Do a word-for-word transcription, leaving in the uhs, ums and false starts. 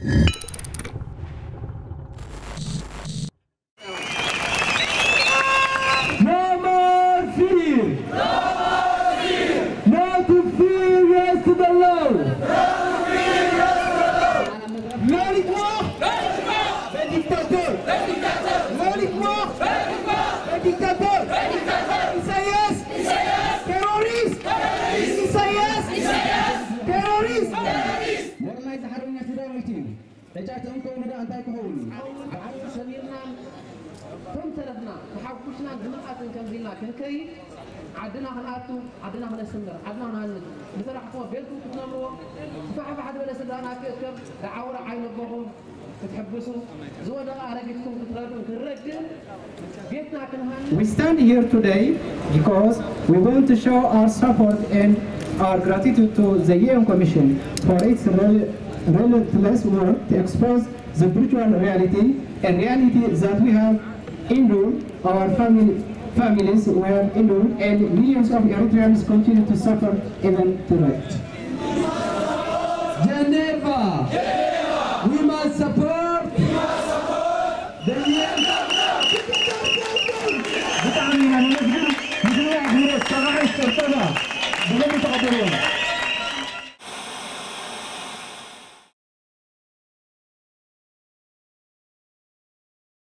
عدنا خلاتو عدنا خلا سمر عدنا هنالك بصراحة هو بيلكم تنامروا فحب حد ولا سدانا كيف دعورة عين بهم تحبسوا زودا أرجعكم تطلعون كرجل بيتنا كنهان. We stand here today because we want to show our support and our gratitude to the U N Commission for its relentless work to expose the brutal reality and reality that we have endured. Our family families were endured and millions of Eritreans continue to suffer even today. Geneva! Geneva! We must support! We must support! The U N